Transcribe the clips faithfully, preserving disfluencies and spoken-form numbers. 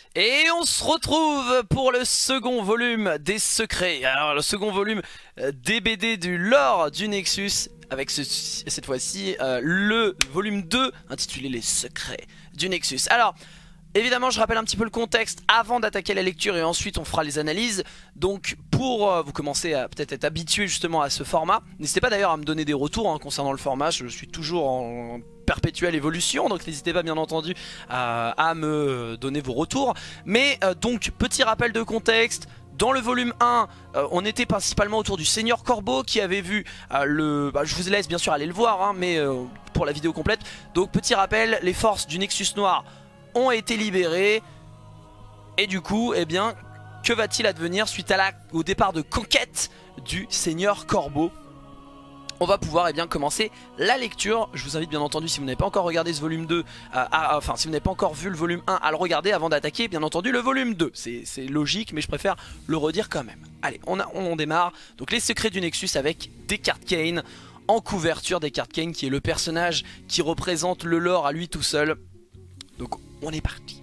Et on se retrouve pour le second volume des secrets. Alors le second volume euh, des B D du lore du Nexus. Avec ce, cette fois-ci euh, le volume deux intitulé Les secrets du Nexus. Alors évidemment je rappelle un petit peu le contexte avant d'attaquer la lecture et ensuite on fera les analyses. Donc pour euh, vous commencer à peut-être être habitué justement à ce format, n'hésitez pas d'ailleurs à me donner des retours hein, concernant le format. Je suis toujours en perpétuelle évolution, donc n'hésitez pas bien entendu à, à me donner vos retours. Mais euh, donc petit rappel de contexte. Dans le volume un, euh, on était principalement autour du Seigneur Corbeau qui avait vu euh, le... Bah, je vous laisse bien sûr aller le voir, hein, mais euh, pour la vidéo complète. Donc petit rappel, les forces du Nexus Noir ont été libérées. Et du coup, eh bien, que va-t-il advenir suite à la... au départ de conquête du Seigneur Corbeau? On va pouvoir eh bien, commencer la lecture. Je vous invite bien entendu, si vous n'avez pas encore regardé ce volume deux, à, à, enfin si vous n'avez pas encore vu le volume un, à le regarder avant d'attaquer bien entendu le volume deux. C'est logique mais je préfère le redire quand même. Allez, on, a, on démarre. Donc les secrets du Nexus avec Descartes Kane en couverture. Descartes Kane qui est le personnage qui représente le lore à lui tout seul. Donc on est parti.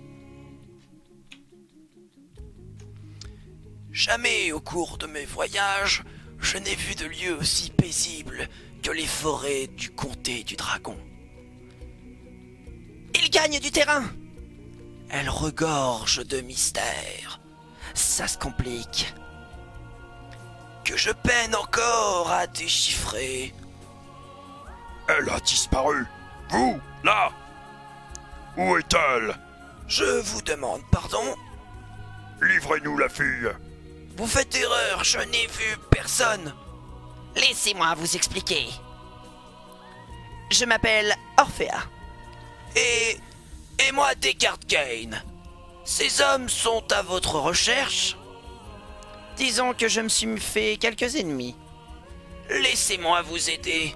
Jamais au cours de mes voyages, je n'ai vu de lieu aussi paisible que les forêts du comté du Dragon. Il gagne du terrain. Elle regorge de mystères. Ça se complique. Que je peine encore à déchiffrer. Elle a disparu. Vous, là. Où est-elle? Je vous demande pardon. Livrez-nous la fille. Vous faites erreur, je n'ai vu personne. Laissez-moi vous expliquer. Je m'appelle Orphea. Et... et moi Descartes Kane. Ces hommes sont à votre recherche? Disons que je me suis fait quelques ennemis. Laissez-moi vous aider.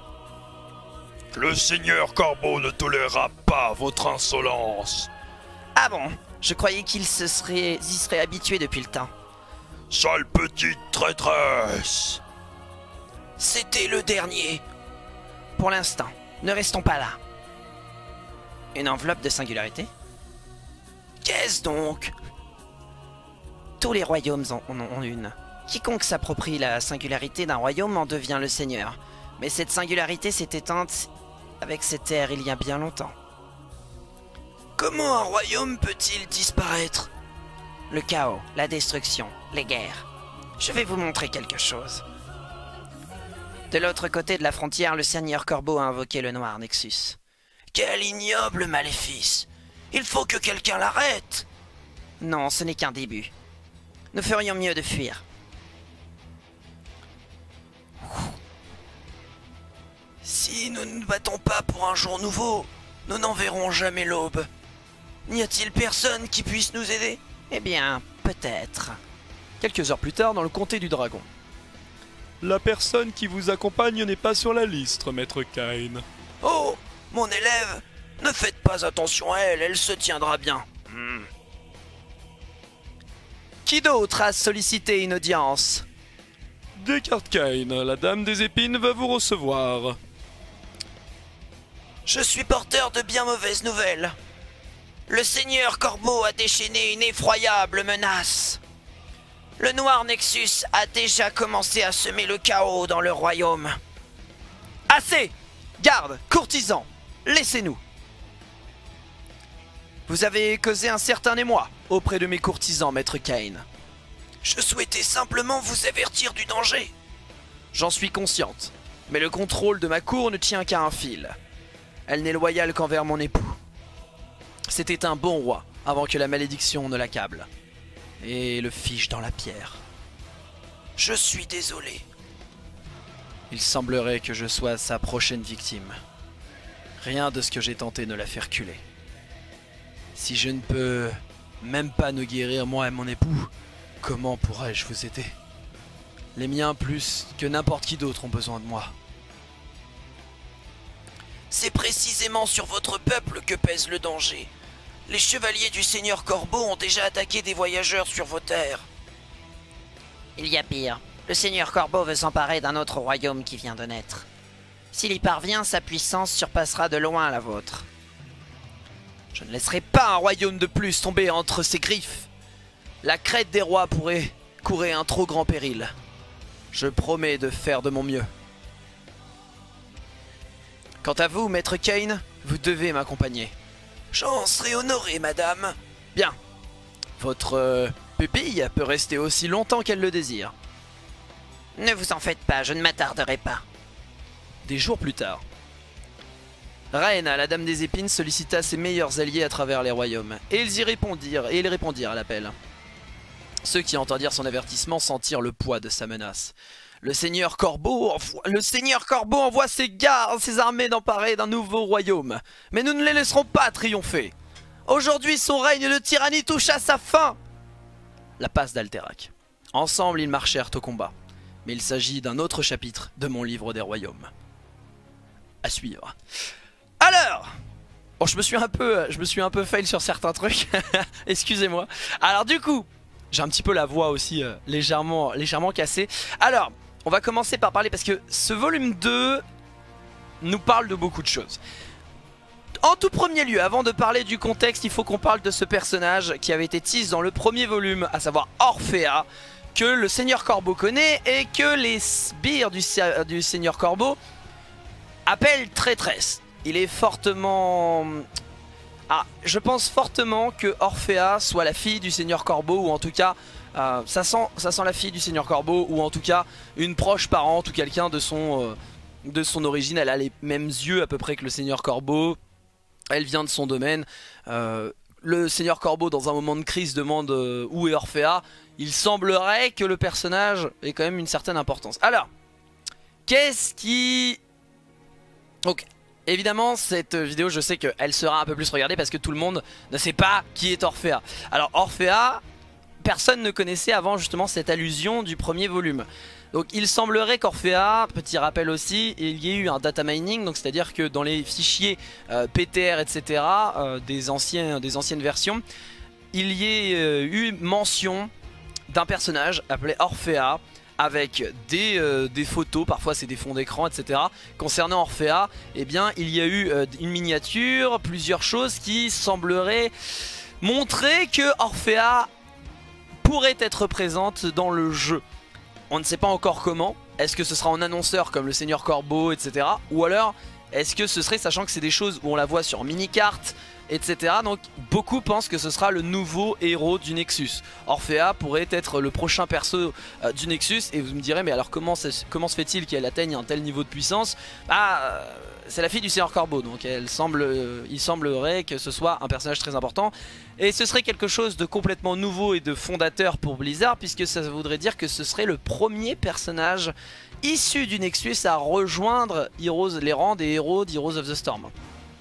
Le Seigneur Corbeau ne tolérera pas votre insolence. Ah bon? Je croyais qu'il se serait, y serait habitué depuis le temps. Sale petite traîtresse. C'était le dernier. Pour l'instant, ne restons pas là. Une enveloppe de singularité? Qu'est-ce donc? Tous les royaumes en ont une. Quiconque s'approprie la singularité d'un royaume en devient le seigneur. Mais cette singularité s'est éteinte avec ces terres il y a bien longtemps. Comment un royaume peut-il disparaître? Le chaos, la destruction, les guerres. Je vais vous montrer quelque chose. De l'autre côté de la frontière, le Seigneur Corbeau a invoqué le Noir Nexus. Quel ignoble maléfice! Il faut que quelqu'un l'arrête! Non, ce n'est qu'un début. Nous ferions mieux de fuir. Si nous ne nous battons pas pour un jour nouveau, nous n'en verrons jamais l'aube. N'y a-t-il personne qui puisse nous aider? Eh bien, peut-être. Quelques heures plus tard dans le comté du Dragon. La personne qui vous accompagne n'est pas sur la liste, maître Kane. Oh, mon élève, ne faites pas attention à elle, elle se tiendra bien. Hmm. Qui d'autre a sollicité une audience? Descartes Kane, la dame des épines va vous recevoir. Je suis porteur de bien mauvaises nouvelles. Le Seigneur Corbeau a déchaîné une effroyable menace. Le Noir Nexus a déjà commencé à semer le chaos dans le royaume. Assez! Garde, courtisans, laissez-nous. Vous avez causé un certain émoi auprès de mes courtisans, maître Kane. Je souhaitais simplement vous avertir du danger. J'en suis consciente, mais le contrôle de ma cour ne tient qu'à un fil. Elle n'est loyale qu'envers mon époux. C'était un bon roi, avant que la malédiction ne l'accable. Et le fiche dans la pierre. Je suis désolé. Il semblerait que je sois sa prochaine victime. Rien de ce que j'ai tenté ne l'a fait reculer. Si je ne peux même pas nous guérir moi et mon époux, comment pourrais-je vous aider? Les miens plus que n'importe qui d'autre ont besoin de moi. C'est précisément sur votre peuple que pèse le danger. Les chevaliers du Seigneur Corbeau ont déjà attaqué des voyageurs sur vos terres. Il y a pire. Le Seigneur Corbeau veut s'emparer d'un autre royaume qui vient de naître. S'il y parvient, sa puissance surpassera de loin la vôtre. Je ne laisserai pas un royaume de plus tomber entre ses griffes. La crête des rois pourrait courir un trop grand péril. Je promets de faire de mon mieux. Quant à vous, maître Kane, vous devez m'accompagner. J'en serai honoré, madame. Bien. Votre euh, pupille peut rester aussi longtemps qu'elle le désire. Ne vous en faites pas, je ne m'attarderai pas. Des jours plus tard, Raena, la dame des épines, sollicita ses meilleurs alliés à travers les royaumes, et ils y répondirent, et ils répondirent à l'appel. Ceux qui entendirent son avertissement sentirent le poids de sa menace. Le seigneur Corbeau envoie, le seigneur Corbeau envoie ses gardes, ses armées d'emparer d'un nouveau royaume. Mais nous ne les laisserons pas triompher. Aujourd'hui, son règne de tyrannie touche à sa fin. La passe d'Alterac. Ensemble, ils marchèrent au combat. Mais il s'agit d'un autre chapitre de mon livre des royaumes. À suivre. Alors, bon, je me suis un peu, je me suis un peu fail sur certains trucs. Excusez-moi. Alors du coup, j'ai un petit peu la voix aussi euh, légèrement, légèrement cassée. Alors, on va commencer par parler parce que ce volume deux nous parle de beaucoup de choses. En tout premier lieu, avant de parler du contexte, il faut qu'on parle de ce personnage qui avait été teasé dans le premier volume, à savoir Orphea, que le Seigneur Corbeau connaît et que les sbires du, du Seigneur Corbeau appellent traîtresse. Il est fortement... Ah, je pense fortement que Orphea soit la fille du Seigneur Corbeau, ou en tout cas, euh, ça, sent, ça sent la fille du Seigneur Corbeau, ou en tout cas, une proche parente ou quelqu'un de son, euh, de son origine. Elle a les mêmes yeux à peu près que le Seigneur Corbeau. Elle vient de son domaine. Euh, le Seigneur Corbeau, dans un moment de crise, demande euh, où est Orphea. Il semblerait que le personnage ait quand même une certaine importance. Alors, qu'est-ce qui... Ok, évidemment, cette vidéo, je sais qu'elle sera un peu plus regardée parce que tout le monde ne sait pas qui est Orphea. Alors, Orphea, personne ne connaissait avant justement cette allusion du premier volume. Donc il semblerait qu'Orphea, petit rappel aussi, il y ait eu un data mining, donc c'est-à-dire que dans les fichiers euh, P T R, et cetera, euh, des, anciens, des anciennes versions, il y ait euh, eu mention d'un personnage appelé Orphea, avec des, euh, des photos, parfois c'est des fonds d'écran, et cetera. Concernant Orphea, eh bien il y a eu euh, une miniature, plusieurs choses qui sembleraient montrer que Orphea pourrait être présente dans le jeu. On ne sait pas encore comment. Est-ce que ce sera en annonceur comme le Seigneur Corbeau, et cetera. Ou alors, est-ce que ce serait, sachant que c'est des choses où on la voit sur mini-carte, et cetera. Donc beaucoup pensent que ce sera le nouveau héros du Nexus. Orphea pourrait être le prochain perso euh, du Nexus. Et vous me direz, mais alors comment, comment se fait-il qu'elle atteigne un tel niveau de puissance? Bah, euh, c'est la fille du Seigneur Corbeau. Donc elle semble, euh, il semblerait que ce soit un personnage très important. Et ce serait quelque chose de complètement nouveau et de fondateur pour Blizzard, puisque ça voudrait dire que ce serait le premier personnage issu du Nexus à rejoindre Heroes, les rangs des héros d'Heroes of the Storm.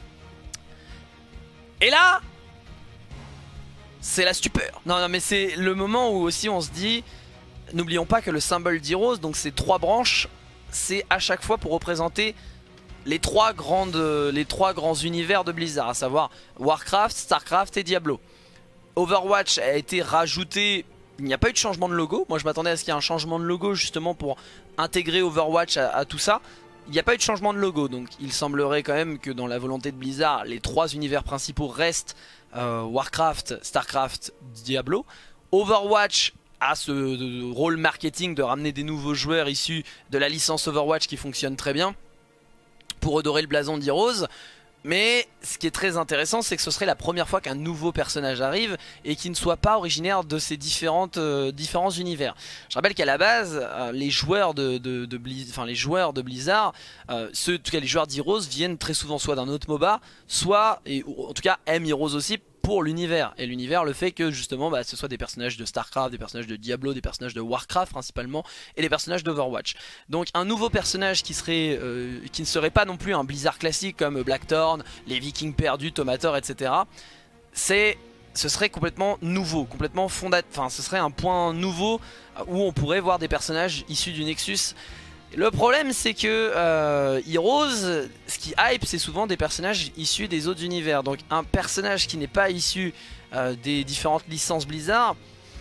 Et là, c'est la stupeur. Non, non, mais c'est le moment où aussi on se dit, n'oublions pas que le symbole d'Heroes, donc ces trois branches, c'est à chaque fois pour représenter les trois, grandes, les trois grands univers de Blizzard, à savoir Warcraft, Starcraft et Diablo. Overwatch a été rajouté, il n'y a pas eu de changement de logo. Moi je m'attendais à ce qu'il y ait un changement de logo justement pour intégrer Overwatch à, à tout ça. Il n'y a pas eu de changement de logo, donc il semblerait quand même que dans la volonté de Blizzard, les trois univers principaux restent euh, Warcraft, Starcraft, Diablo. Overwatch a ce rôle marketing de ramener des nouveaux joueurs issus de la licence Overwatch qui fonctionne très bien pour redorer le blason d'Heroes. Mais ce qui est très intéressant, c'est que ce serait la première fois qu'un nouveau personnage arrive et qui ne soit pas originaire de ces différentes, euh, différents univers. Je rappelle qu'à la base, euh, les joueurs de, de, de, Blizz, enfin, les joueurs de Blizzard, euh, ceux, en tout cas les joueurs d'Heroes, viennent très souvent soit d'un autre MOBA, soit, et en tout cas aiment Heroes aussi pour l'univers. Et l'univers le fait que justement bah, ce soit des personnages de Starcraft, des personnages de Diablo, des personnages de Warcraft principalement, et des personnages d'Overwatch. Donc un nouveau personnage qui, serait, euh, qui ne serait pas non plus un Blizzard classique comme Blackthorn, les Vikings perdus, Tomator, et cetera. C'est... ce serait complètement nouveau, complètement fondateur, enfin ce serait un point nouveau où on pourrait voir des personnages issus du Nexus. Le problème c'est que euh, Heroes, ce qui hype c'est souvent des personnages issus des autres univers. Donc un personnage qui n'est pas issu euh, des différentes licences Blizzard,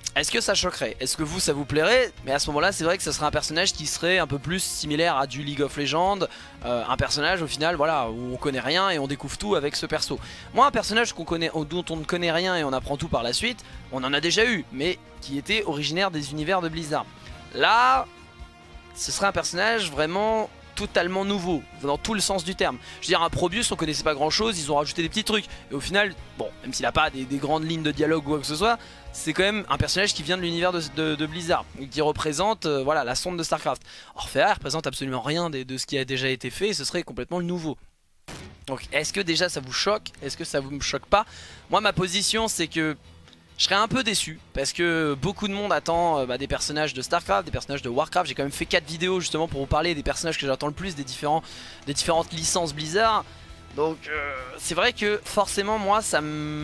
Est-ce que ça choquerait? Est-ce que vous, ça vous plairait? Mais à ce moment-là, c'est vrai que ça serait un personnage qui serait un peu plus similaire à du League of Legends. euh, Un personnage, au final, voilà, où on connaît rien et on découvre tout avec ce perso. Moi, un personnage qu'on connaît, dont on ne connaît rien et on apprend tout par la suite, on en a déjà eu, mais qui était originaire des univers de Blizzard. Là, ce serait un personnage vraiment totalement nouveau, dans tout le sens du terme. Je veux dire, un Probius, on connaissait pas grand chose, ils ont rajouté des petits trucs. Et au final, bon, même s'il a pas des, des grandes lignes de dialogue ou quoi que ce soit, c'est quand même un personnage qui vient de l'univers de, de, de Blizzard, et qui représente euh, voilà, la sonde de Starcraft. Orphea représente absolument rien de, de ce qui a déjà été fait, et ce serait complètement le nouveau. Donc est-ce que déjà ça vous choque? Est-ce que ça vous me choque pas? Moi, ma position, c'est que je serais un peu déçu parce que beaucoup de monde attend euh, bah, des personnages de Starcraft, des personnages de Warcraft. J'ai quand même fait quatre vidéos justement pour vous parler des personnages que j'attends le plus des, différents, des différentes licences Blizzard. Donc euh, c'est vrai que forcément moi ça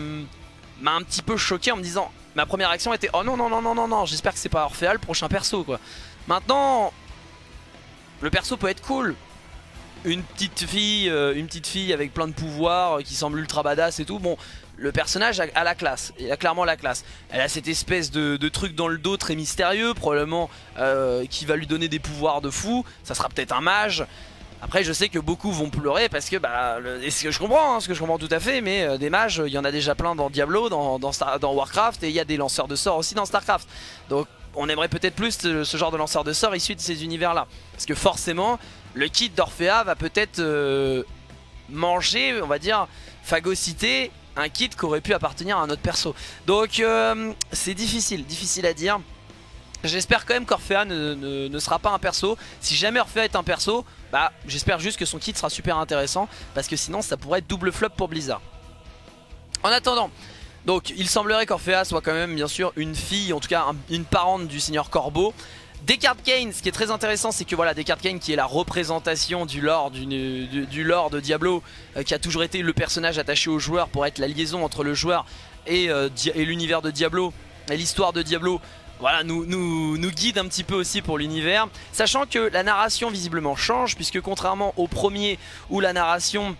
m'a un petit peu choqué en me disant, ma première réaction était oh non non non non non non, j'espère que c'est pas Orphea le prochain perso quoi. Maintenant le perso peut être cool. Une petite fille, euh, une petite fille avec plein de pouvoirs euh, qui semble ultra badass et tout. Bon, le personnage a, a la classe, il a clairement la classe. Elle a cette espèce de, de truc dans le dos très mystérieux, probablement euh, qui va lui donner des pouvoirs de fou. Ça sera peut-être un mage. Après, je sais que beaucoup vont pleurer parce que, bah, le, et ce que je comprends, hein, ce que je comprends tout à fait, mais euh, des mages, il y en a déjà plein dans Diablo, dans, dans, Star, dans Warcraft, et il y a des lanceurs de sorts aussi dans Starcraft. Donc, on aimerait peut-être plus ce, ce genre de lanceur de sorts issu de ces univers-là, parce que forcément, le kit d'Orphea va peut-être euh, manger, on va dire, phagocyter un kit qui aurait pu appartenir à un autre perso. Donc euh, c'est difficile, difficile à dire. J'espère quand même qu'Orphea ne, ne, ne sera pas un perso. Si jamais Orphea est un perso, bah j'espère juste que son kit sera super intéressant, parce que sinon ça pourrait être double flop pour Blizzard. En attendant, donc il semblerait qu'Orphea soit quand même bien sûr une fille, en tout cas un, une parente du Seigneur Corbeau. Descartes Kane, ce qui est très intéressant, c'est que voilà, Descartes Kane qui est la représentation du lore, du, du, du lore de Diablo, euh, qui a toujours été le personnage attaché au joueur pour être la liaison entre le joueur et, euh, et l'univers de Diablo, et l'histoire de Diablo, voilà, nous, nous, nous guide un petit peu aussi pour l'univers. Sachant que la narration visiblement change, puisque contrairement au premier où la narration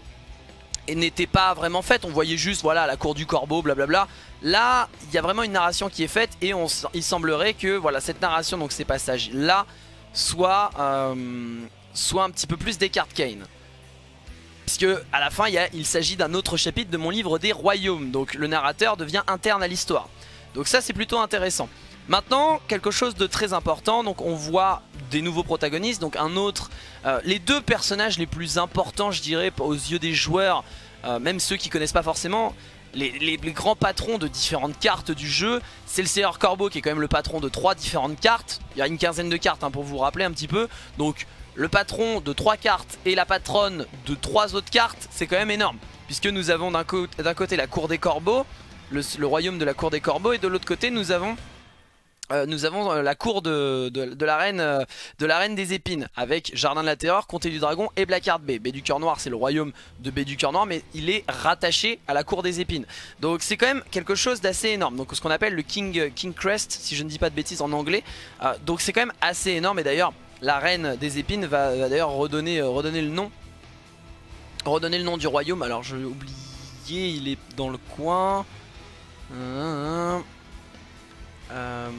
n'était pas vraiment faite, on voyait juste voilà la cour du corbeau, blablabla. Là, il y a vraiment une narration qui est faite et on, il semblerait que voilà cette narration, donc ces passages là, soit, euh, soit un petit peu plus Descartes Kane. Puisque à la fin, il, il s'agit d'un autre chapitre de mon livre des royaumes, donc le narrateur devient interne à l'histoire. Donc ça c'est plutôt intéressant. Maintenant, quelque chose de très important, donc on voit des nouveaux protagonistes, donc un autre, euh, les deux personnages les plus importants je dirais aux yeux des joueurs, euh, même ceux qui connaissent pas forcément, les, les, les grands patrons de différentes cartes du jeu, c'est le Seigneur Corbeau qui est quand même le patron de trois différentes cartes, il y a une quinzaine de cartes hein, pour vous rappeler un petit peu, donc le patron de trois cartes et la patronne de trois autres cartes, c'est quand même énorme, puisque nous avons d'un co d'un côté la cour des corbeaux, le, le royaume de la cour des corbeaux, et de l'autre côté nous avons Euh, nous avons euh, la cour de, de, de, la reine, euh, de la reine des épines, avec Jardin de la Terreur, Comté du Dragon et Blackheart Bay. Baie du Cœur Noir, c'est le royaume de Baie du Cœur Noir, mais il est rattaché à la cour des épines. Donc c'est quand même quelque chose d'assez énorme. Donc ce qu'on appelle le King, King Crest, si je ne dis pas de bêtises en anglais. Euh, donc c'est quand même assez énorme, et d'ailleurs la reine des épines va, va d'ailleurs redonner, euh, redonner le nom. Redonner le nom du royaume. Alors je l'ai oublié, il est dans le coin. Euh... Euh...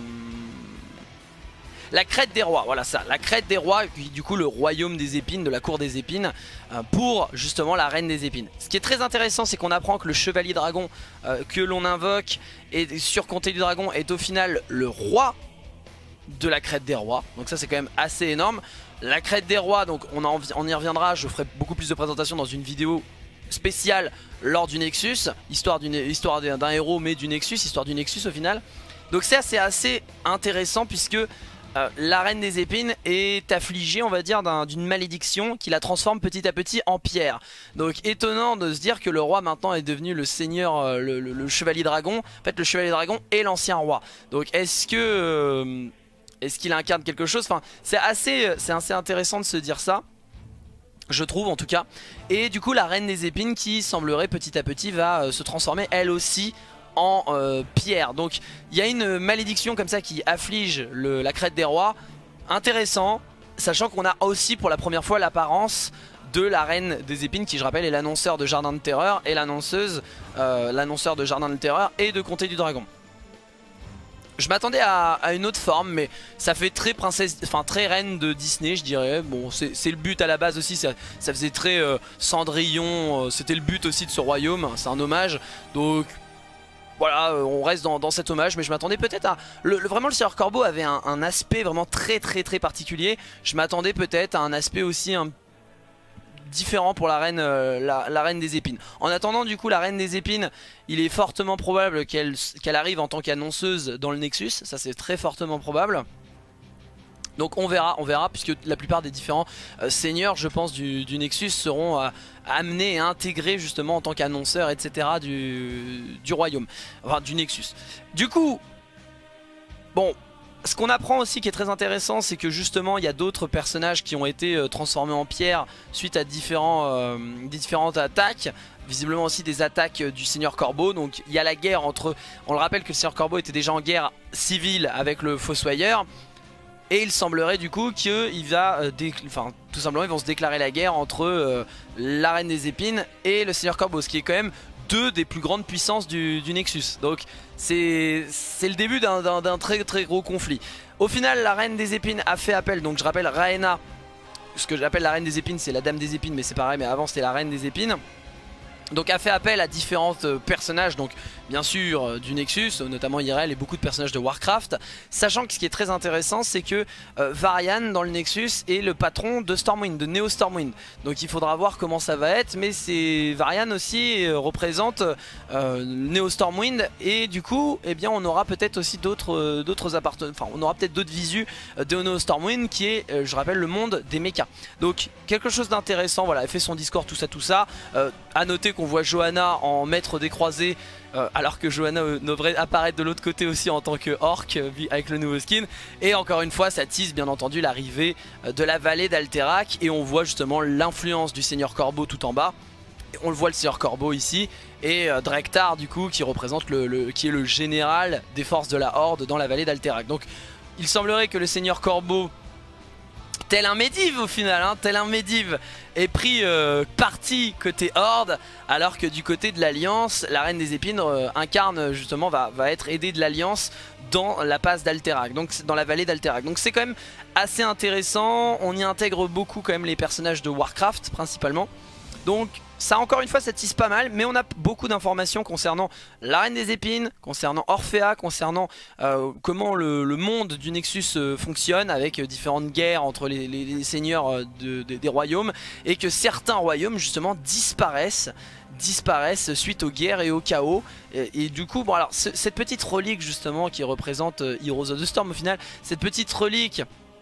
La crête des rois, voilà ça, la crête des rois, du coup le royaume des épines, de la cour des épines, euh, pour justement la reine des épines. Ce qui est très intéressant, c'est qu'on apprend que le chevalier dragon euh, que l'on invoque et sur Comté du Dragon est au final le roi de la crête des rois. Donc ça c'est quand même assez énorme. La crête des rois, donc on, en, on y reviendra, je ferai beaucoup plus de présentations dans une vidéo spéciale lors du Nexus, histoire d'un héros mais du Nexus, histoire du Nexus au final. Donc ça c'est assez intéressant puisque euh, la reine des épines est affligée, on va dire, d'une malédiction qui la transforme petit à petit en pierre. Donc étonnant de se dire que le roi maintenant est devenu le seigneur, euh, le, le, le chevalier dragon. En fait le chevalier dragon est l'ancien roi. Donc est-ce que euh, est-ce qu'il incarne quelque chose? Enfin c'est assez, c'est assez intéressant de se dire ça, je trouve en tout cas. Et du coup la reine des épines qui semblerait petit à petit va euh, se transformer elle aussi en euh, pierre. Donc il y a une malédiction comme ça qui afflige le, la crête des rois. Intéressant, sachant qu'on a aussi pour la première fois l'apparence de la reine des épines, qui je rappelle est l'annonceur de Jardin de Terreur et l'annonceuse, euh, l'annonceur de Jardin de Terreur et de Comté du Dragon. Je m'attendais à, à une autre forme, mais ça fait très princesse, enfin très reine de Disney, je dirais. Bon, c'est le but à la base aussi, ça, ça faisait très euh, Cendrillon, euh, c'était le but aussi de ce royaume, c'est un hommage. Donc voilà, euh, on reste dans, dans cet hommage, mais je m'attendais peut-être à... Le, le, vraiment, le Seigneur Corbeau avait un, un aspect vraiment très très très particulier. Je m'attendais peut-être à un aspect aussi un différent pour la reine, euh, la, la reine des épines. En attendant, du coup, la reine des épines, il est fortement probable qu'elle qu'elle arrive en tant qu'annonceuse dans le Nexus. Ça, c'est très fortement probable. Donc on verra, on verra, puisque la plupart des différents euh, seigneurs, je pense, du, du Nexus seront euh, amenés et intégrés justement en tant qu'annonceurs, et cetera du, du royaume, enfin du Nexus. Du coup, bon... Ce qu'on apprend aussi qui est très intéressant, c'est que justement il y a d'autres personnages qui ont été euh, transformés en pierre suite à différents, euh, des différentes attaques. Visiblement aussi des attaques euh, du Seigneur Corbeau. Donc il y a la guerre entre... On le rappelle que le Seigneur Corbeau était déjà en guerre civile avec le Fossoyeur. Et il semblerait du coup qu'il va... Euh, enfin tout simplement ils vont se déclarer la guerre entre euh, la Reine des Épines et le Seigneur Corbeau. Ce qui est quand même deux des plus grandes puissances du, du Nexus. Donc c'est le début d'un très très gros conflit. Au final, la Reine des Épines a fait appel. Donc je rappelle, Raena, ce que j'appelle la Reine des Épines, c'est la Dame des Épines, mais c'est pareil, mais avant c'était la Reine des Épines. Donc a fait appel à différents euh, personnages, donc bien sûr euh, du Nexus, euh, notamment Irel et beaucoup de personnages de Warcraft. Sachant que ce qui est très intéressant, c'est que euh, Varian dans le Nexus est le patron de Stormwind, de Neo Stormwind. Donc il faudra voir comment ça va être, mais c'est Varian aussi euh, représente euh, Neo Stormwind, et du coup, eh bien, on aura peut-être aussi d'autres euh, d'autres appartenants, enfin on aura peut-être d'autres visus euh, de Neo Stormwind, qui est, euh, je rappelle, le monde des mechas. Donc quelque chose d'intéressant. Voilà, elle fait son discours, tout ça, tout ça. Euh, à noter qu'on voit Johanna en maître des croisés, euh, alors que Johanna euh, devrait apparaître de l'autre côté aussi en tant que orc euh, avec le nouveau skin. Et encore une fois, ça tease bien entendu l'arrivée euh, de la vallée d'Alterac, et on voit justement l'influence du Seigneur Corbeau tout en bas. Et on le voit, le Seigneur Corbeau ici, et euh, Drek'Tar du coup qui représente le, le qui est le général des forces de la Horde dans la vallée d'Alterac. Donc il semblerait que le Seigneur Corbeau, tel un Medivh au final, hein, tel un Medivh, est pris euh, parti côté Horde, alors que du côté de l'Alliance, la Reine des Épines euh, incarne justement, va, va être aidée de l'Alliance dans la passe d'Alterac, donc dans la vallée d'Alterac. Donc c'est quand même assez intéressant, on y intègre beaucoup quand même les personnages de Warcraft principalement. Donc ça, encore une fois, ça tisse pas mal, mais on a beaucoup d'informations concernant la Reine des Épines, concernant Orphea, concernant euh, comment le, le monde du Nexus euh, fonctionne, avec euh, différentes guerres entre les, les, les seigneurs euh, de, de, des royaumes, et que certains royaumes justement disparaissent disparaissent suite aux guerres et au chaos. Et, et du coup, bon alors, ce, cette petite relique justement qui représente euh, Heroes of the Storm au final, cette petite relique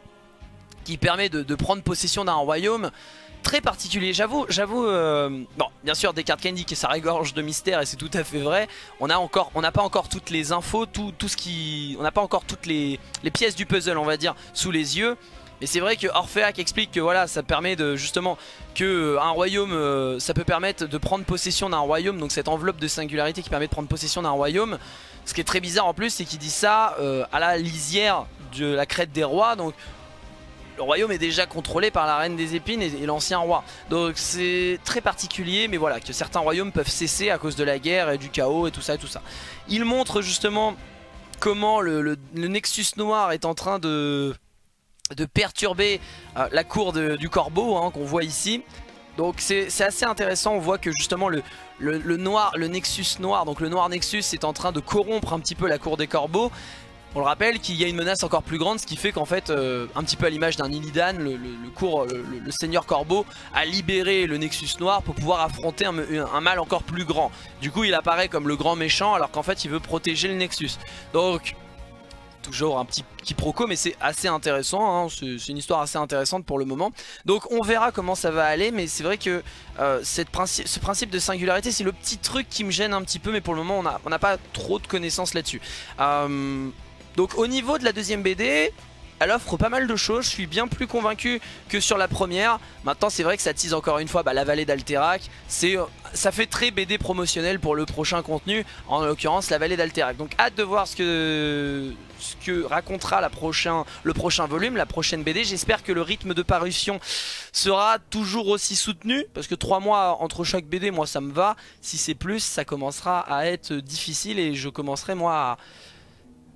qui permet de, de prendre possession d'un royaume très particulier, j'avoue, j'avoue, euh, bon, bien sûr des cartes Candy qui ça régorge de mystère, et c'est tout à fait vrai. On a encore, on n'a pas encore toutes les infos, tout, tout ce qui, on n'a pas encore toutes les, les pièces du puzzle, on va dire, sous les yeux. Mais c'est vrai que Orpheac explique que voilà, ça permet de justement que un royaume, euh, ça peut permettre de prendre possession d'un royaume, donc cette enveloppe de singularité qui permet de prendre possession d'un royaume. Ce qui est très bizarre en plus, c'est qu'il dit ça euh, à la lisière de la crête des rois, donc le royaume est déjà contrôlé par la Reine des Épines et, et l'ancien roi. Donc c'est très particulier, mais voilà, que certains royaumes peuvent cesser à cause de la guerre et du chaos et tout ça et tout ça. Il montre justement comment le, le, le Nexus Noir est en train de, de perturber euh, la cour de, du Corbeau, hein, qu'on voit ici. Donc c'est assez intéressant, on voit que justement le, le, le noir, le Nexus Noir, donc le Noir Nexus est en train de corrompre un petit peu la cour des Corbeaux. On le rappelle qu'il y a une menace encore plus grande, ce qui fait qu'en fait, euh, un petit peu à l'image d'un Illidan, le, le, le, cours, le, le Seigneur Corbeau a libéré le Nexus Noir pour pouvoir affronter un, un mal encore plus grand. Du coup, il apparaît comme le grand méchant, alors qu'en fait, il veut protéger le Nexus. Donc, toujours un petit quiproquo, mais c'est assez intéressant, hein, c'est une histoire assez intéressante pour le moment. Donc on verra comment ça va aller, mais c'est vrai que euh, cette principe, ce principe de singularité, c'est le petit truc qui me gêne un petit peu, mais pour le moment, on n'a pas trop de connaissances là-dessus. Euh... Donc au niveau de la deuxième B D, elle offre pas mal de choses, je suis bien plus convaincu que sur la première. Maintenant c'est vrai que ça tease encore une fois bah, la vallée d'Alterac, ça fait très B D promotionnel pour le prochain contenu, en l'occurrence la vallée d'Alterac. Donc hâte de voir ce que, ce que racontera la prochain, le prochain volume, la prochaine B D. J'espère que le rythme de parution sera toujours aussi soutenu, parce que trois mois entre chaque B D, moi ça me va. Si c'est plus, ça commencera à être difficile et je commencerai moi à...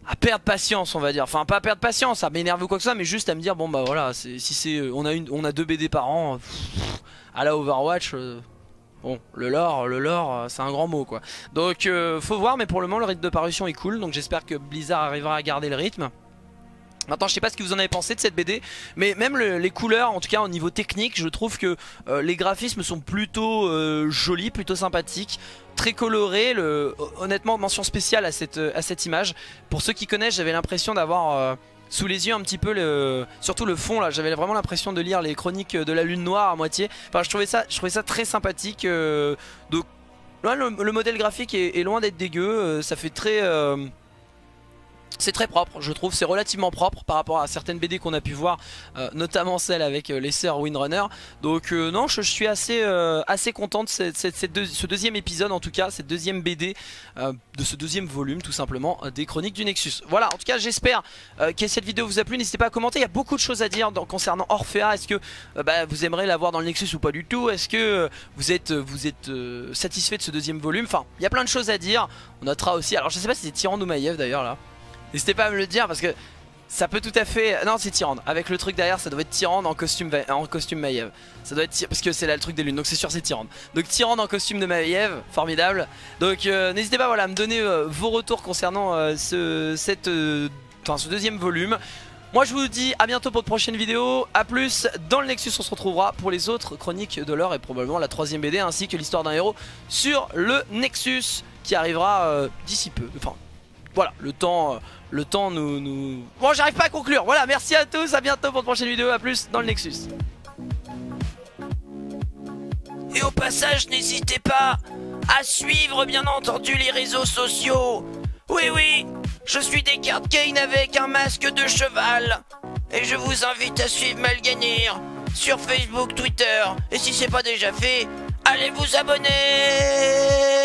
à perdre patience, on va dire. Enfin, pas à perdre patience, à m'énerver ou quoi que ce soit, mais juste à me dire bon bah voilà, si c'est on a une on a deux B D par an, pff, à la Overwatch. Euh, Bon, le lore, le lore, c'est un grand mot quoi. Donc euh, faut voir, mais pour le moment le rythme de parution est cool. Donc j'espère que Blizzard arrivera à garder le rythme. Maintenant je sais pas ce que vous en avez pensé de cette B D, mais même le, les couleurs, en tout cas au niveau technique, je trouve que euh, les graphismes sont plutôt euh, jolis, plutôt sympathiques, très colorés. Le, honnêtement, mention spéciale à cette, à cette image. Pour ceux qui connaissent, j'avais l'impression d'avoir... Euh, sous les yeux un petit peu le, surtout le fond là, j'avais vraiment l'impression de lire les chroniques de la lune noire à moitié. Enfin je trouvais ça, je trouvais ça très sympathique. euh, Donc là, le, le modèle graphique est, est loin d'être dégueu, euh, ça fait très... Euh, c'est très propre, je trouve, c'est relativement propre par rapport à certaines B D qu'on a pu voir, euh, notamment celle avec euh, les sœurs Windrunner. Donc euh, non, je, je suis assez, euh, assez content de cette, cette, cette deux, ce deuxième épisode, en tout cas, cette deuxième B D, euh, de ce deuxième volume tout simplement, euh, des Chroniques du Nexus. Voilà, en tout cas j'espère euh, que cette vidéo vous a plu, n'hésitez pas à commenter, il y a beaucoup de choses à dire dans, concernant Orphea. Est-ce que euh, bah, vous aimeriez la voir dans le Nexus ou pas du tout? Est-ce que euh, vous êtes, vous êtes euh, satisfait de ce deuxième volume? Enfin, il y a plein de choses à dire, on notera aussi, alors je sais pas si c'est Tyrande ou Maiev d'ailleurs là. N'hésitez pas à me le dire parce que ça peut tout à fait... Non, c'est Tyrande. Avec le truc derrière, ça doit être Tyrande en costume, en costume Maiev. Ça doit être... Parce que c'est là le truc des lunes, donc c'est sûr c'est Tyrande. Donc Tyrande en costume de Maiev, formidable. Donc euh, n'hésitez pas voilà, à me donner euh, vos retours concernant euh, ce, cette, euh, enfin, ce deuxième volume. Moi je vous dis à bientôt pour de prochaines vidéos. A plus, dans le Nexus on se retrouvera pour les autres chroniques de l'or et probablement la troisième B D ainsi que l'histoire d'un héros sur le Nexus qui arrivera euh, d'ici peu. Enfin... Voilà, le temps, euh, le temps nous, nous... Bon, j'arrive pas à conclure. Voilà, merci à tous, à bientôt pour une prochaine vidéo, à plus dans le Nexus. Et au passage, n'hésitez pas à suivre, bien entendu, les réseaux sociaux. Oui, oui, je suis Descartes Kane avec un masque de cheval. Et je vous invite à suivre Malganir sur Facebook, Twitter. Et si c'est pas déjà fait, allez vous abonner.